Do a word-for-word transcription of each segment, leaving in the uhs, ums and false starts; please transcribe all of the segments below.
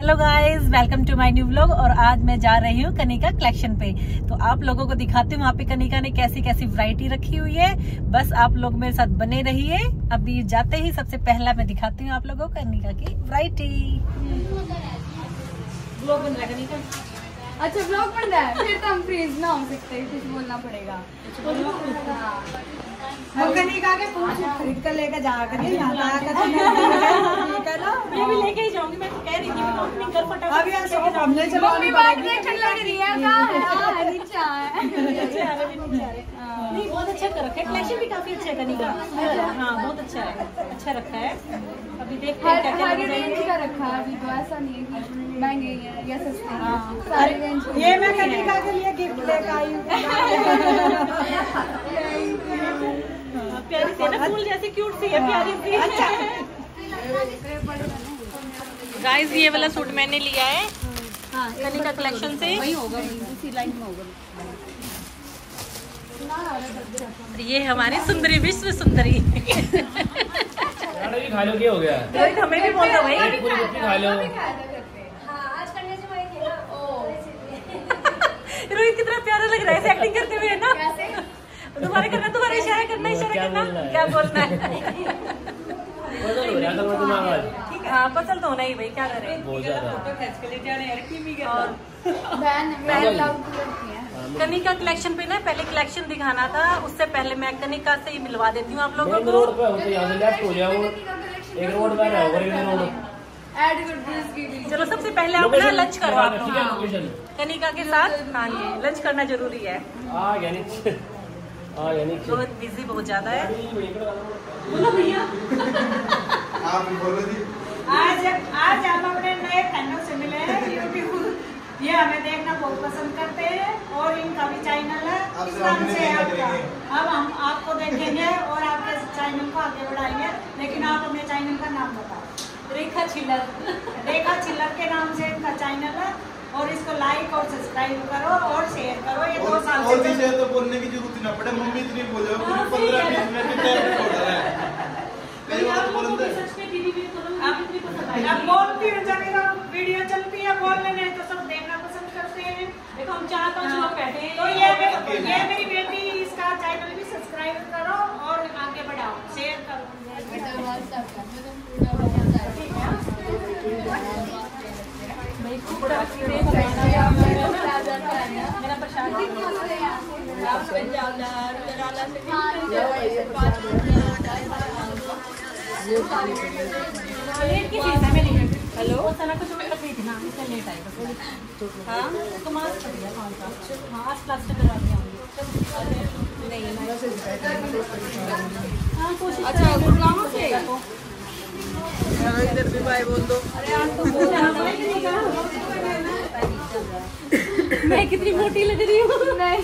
Hello guys, welcome to my new vlog. और आज मैं जा रही हूँ कनिका कलेक्शन पे, तो आप लोगों को दिखाती हूँ वहाँ पे कनिका ने कैसी कैसी वैरायटी रखी हुई है। बस आप लोग मेरे साथ बने रहिए। अभी जाते ही सबसे पहला मैं दिखाती हूँ आप लोगों को कनिका की वैरायटी। व्लॉग बन रहा है कनिका? अच्छा व्लॉग बन रहा है, फिर तो हम फ्रीज ना हो सकते, कुछ बोलना पड़ेगा। हम कनिका के पूछ खरीद कर लेकर जा कर ये भी लेके ही जाऊंगी। मैं तो कह रही थी ओपनिंग कर फटाफट। अभी शॉप हमने चला मम्मी बात देख लग रही है कहाँ है? हाँ नीचे है। नहीं, बहुत अच्छा कर रखा है। कलेक्शन भी काफी अच्छा है कनिका। हाँ बहुत अच्छा है, अच्छा रखा है। अभी देखते हैं क्या क्या हर रेंज का रखा है, अभी तो ऐसा नहीं है कि महंगे है या सस्ते हैं। सारे रेंज ये मैं कनिका के लिए गिफ्ट लेकर आई हूँ। प्यारी सी ना, फूल जैसी क्यूट सी है, प्यारी सी। अच्छा गाइस, ये वाला सूट मैंने लिया है हाँ कनिका कलेक्शन से। वही होगा, इसी लाइन में होगा। ये हमारी सुंदरी विश्व सुंदरी। खा लो, क्या हो गया? रोहित हमें भी बोल दो भाई। पूरी कुर्सी खा लो। रोहित कितना प्यारा लग रहा है एक्टिंग करते हुए, है ना? दोबारा करना, दोबारा इशारा करना, इशारा करना। क्या बोलना है? ठीक है, हाँ पसंद होना ही भाई, क्या करें। बहुत ज्यादा। कनिका कलेक्शन पे ना पहले कलेक्शन दिखाना था, उससे पहले मैं कनिका से ही मिलवा देती हूँ आप लोगों को। रोड पे होते यहाँ से लेफ्ट हो जाओ, एक रोड पे रहो, एक रोड। चलो सबसे पहले आप ना लंच करो आप लोग लोकेशन कनिका के साथ। हाँ ये लंच करना जरूरी है। आ यानी आ यानी बहुत बिजी बहुत ज्यादा है। आप बोलो जी। आज आज हम अपने नए फैनों से मिले हैं यूट्यूब। ये हमें देखना बहुत पसंद करते हैं और इनका भी चैनल है, इस नाम से है आपका। अब हम आपको देखेंगे और आपके चैनल को आगे बढ़ाएंगे, लेकिन आप अपने चैनल का नाम बताओ। रेखा छिल्लर। रेखा छिल्लर के नाम से इनका चैनल है और इसको लाइक और सब्सक्राइब करो और शेयर करो। ये दो साल और से तो बोलने की जरूरत ना पड़े, मम्मी इतनी बोले पूरी पंद्रह बीस मिनट की टाइम रिकॉर्डर है। कई बार बोलते हैं अब बोलती हूँ, जब मेरा वीडियो चलती है बोलने में तो सब देखना पसंद करते हैं। देखो हम चार पांच लोग बैठे हैं। तो ये ये मेरी बेटी, इसका चैनल भी सब्सक्राइब करो और आगे बढ़ाओ, शेयर करो। मेरा प्रसाद हेलो सना कुछ खरीद ना, इससे लेट आएगा। हाँ तो मास्क दिया कौन सा? हाँ आज प्लास्टर करवा के आऊँगी। नहीं हाँ कोशिश। अच्छा गुड़गांव से इधर भी बाय बोल दो। मैं कितनी मोटी लग रही हूँ।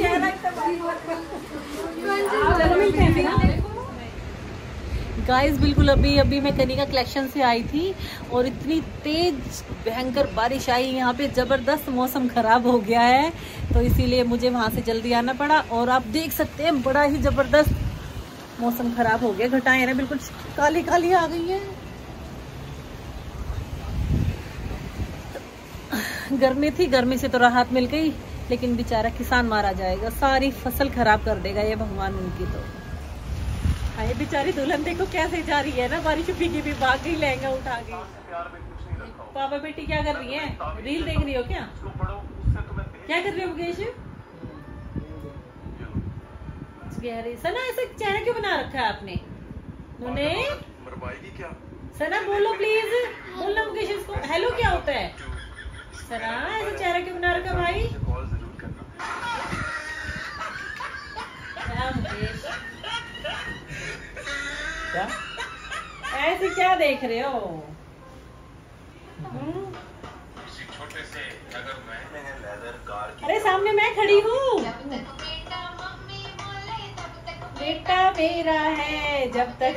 गाइस बिल्कुल अभी अभी मैं कनिका कलेक्शन से आई थी और इतनी तेज भयंकर बारिश आई यहाँ पे, जबरदस्त मौसम खराब हो गया है, तो इसीलिए मुझे वहां से जल्दी आना पड़ा। और आप देख सकते हैं बड़ा ही जबरदस्त मौसम खराब हो गया, घटाएं ना बिल्कुल काली काली आ गई है। गर्मी थी, गर्मी से तो राहत मिल गई, लेकिन बेचारा किसान मारा जाएगा, सारी फसल खराब कर देगा ये भगवान उनकी। तो हाय बेचारी दुल्हन देखो कैसे जा रही है ना, बारिश भीगी भी भाग गई, लहंगा उठा गई। पापा बेटी क्या कर रही है? रील देख रही हो क्या? क्या कर रहे हो मुकेश? सना ऐसा चेहरा क्यों बना रखा है आपने? सना बोलो प्लीज, बोलना मुकेश इसको। हेलो क्या होता है? सना ऐसा चेहरा क्यों बना रखा भाई? क्या ऐसे क्या देख रहे हो? अरे सामने मैं खड़ी हूँ। बेटा मेरा है जब तक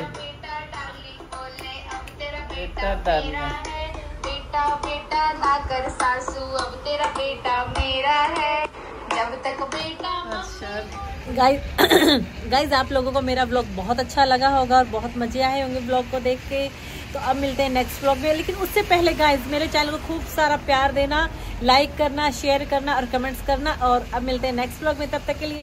बेटा मेरा है, बेटा बेटा ना कर सासू, अब तेरा बेटा मेरा है, जब तक बेटा। अच्छा गाइस गाइस आप लोगों को मेरा ब्लॉग बहुत अच्छा लगा होगा और बहुत मजे आए होंगे ब्लॉग को देख के। तो अब मिलते हैं नेक्स्ट व्लॉग में, लेकिन उससे पहले गाइज मेरे चैनल को खूब सारा प्यार देना, लाइक करना, शेयर करना और कमेंट्स करना। और अब मिलते हैं नेक्स्ट व्लॉग में, तब तक के लिए